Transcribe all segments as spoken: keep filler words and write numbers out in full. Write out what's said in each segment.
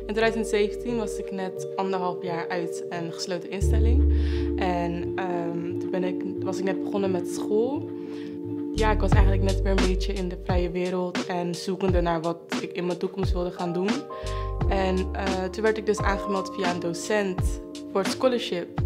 In twintig zeventien was ik net anderhalf jaar uit een gesloten instelling. En um, toen ben ik, was ik net begonnen met school. Ja, ik was eigenlijk net weer een beetje in de vrije wereld en zoekende naar wat ik in mijn toekomst wilde gaan doen. En uh, toen werd ik dus aangemeld via een docent voor het scholarship.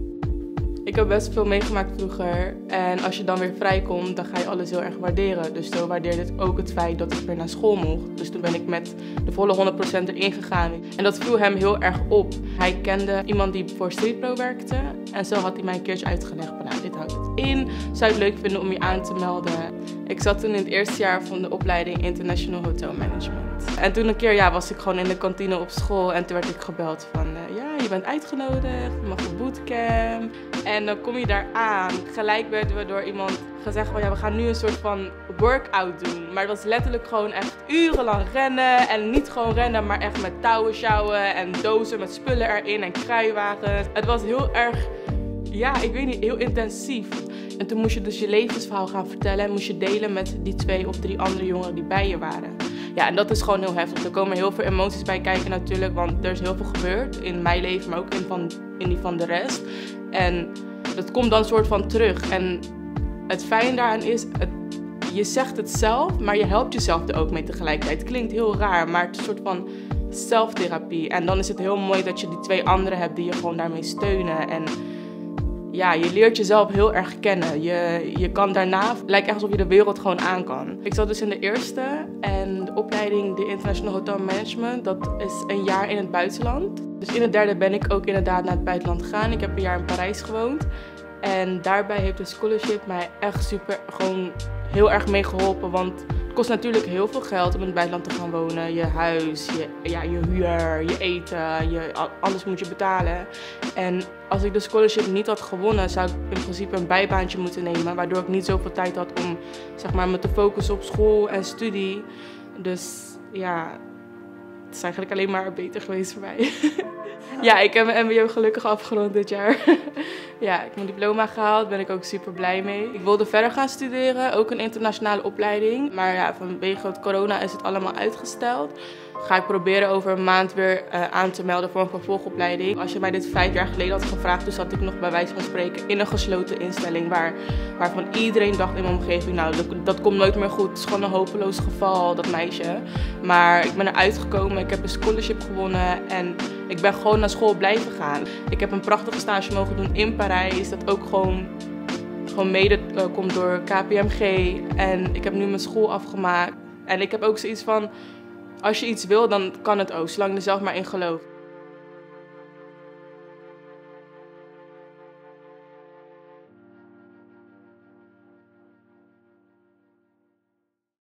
Ik heb best veel meegemaakt vroeger en als je dan weer vrijkomt, dan ga je alles heel erg waarderen. Dus zo waardeerde ik ook het feit dat ik weer naar school mocht. Dus toen ben ik met de volle honderd procent erin gegaan. En dat viel hem heel erg op. Hij kende iemand die voor Streetpro werkte en zo had hij mij een keertje uitgelegd van nou, dit houdt het in. Zou je het leuk vinden om je aan te melden? Ik zat toen in het eerste jaar van de opleiding International Hotel Management. En toen een keer ja, was ik gewoon in de kantine op school en toen werd ik gebeld van uh, ja, je bent uitgenodigd, je mag op bootcamp. En dan kom je daar aan. Gelijk werden we door iemand gezegd van ja, we gaan nu een soort van workout doen. Maar het was letterlijk gewoon echt urenlang rennen. En niet gewoon rennen, maar echt met touwen sjouwen en dozen met spullen erin en kruiwagens. Het was heel erg, ja, ik weet niet, heel intensief. En toen moest je dus je levensverhaal gaan vertellen en moest je delen met die twee of drie andere jongeren die bij je waren. Ja, en dat is gewoon heel heftig. Er komen heel veel emoties bij kijken natuurlijk, want er is heel veel gebeurd in mijn leven, maar ook in, van, in die van de rest. En dat komt dan soort van terug. En het fijn daaraan is, het, je zegt het zelf, maar je helpt jezelf er ook mee tegelijkertijd. Het klinkt heel raar, maar het is een soort van zelftherapie. En dan is het heel mooi dat je die twee anderen hebt die je gewoon daarmee steunen. En ja, je leert jezelf heel erg kennen. Je, je kan daarna, het lijkt echt alsof je de wereld gewoon aan kan. Ik zat dus in de eerste en de opleiding de International Hotel Management, dat is een jaar in het buitenland. Dus in het derde ben ik ook inderdaad naar het buitenland gegaan. Ik heb een jaar in Parijs gewoond. En daarbij heeft de scholarship mij echt super, gewoon heel erg mee geholpen. Want het kost natuurlijk heel veel geld om in het buitenland te gaan wonen. Je huis, je, ja, je huur, je eten, je, alles moet je betalen. En als ik de scholarship niet had gewonnen, zou ik in principe een bijbaantje moeten nemen. Waardoor ik niet zoveel tijd had om zeg maar, me te focussen op school en studie. Dus ja, het is eigenlijk alleen maar beter geweest voor mij. Ja, ik heb mijn M B O gelukkig afgerond dit jaar. Ja, ik heb mijn diploma gehaald, daar ben ik ook super blij mee. Ik wilde verder gaan studeren, ook een internationale opleiding. Maar ja, vanwege het corona is het allemaal uitgesteld. Ga ik proberen over een maand weer uh, aan te melden voor een vervolgopleiding. Als je mij dit vijf jaar geleden had gevraagd, toen zat ik nog bij wijze van spreken in een gesloten instelling. Waar, waarvan iedereen dacht in mijn omgeving, nou dat, dat komt nooit meer goed. Het is gewoon een hopeloos geval, dat meisje. Maar ik ben eruit gekomen, ik heb een scholarship gewonnen en ik ben gewoon naar school blijven gaan. Ik heb een prachtige stage mogen doen in Parijs, dat ook gewoon, gewoon mede uh, komt door K P M G. En ik heb nu mijn school afgemaakt. En ik heb ook zoiets van, als je iets wil, dan kan het ook, zolang je er zelf maar in gelooft.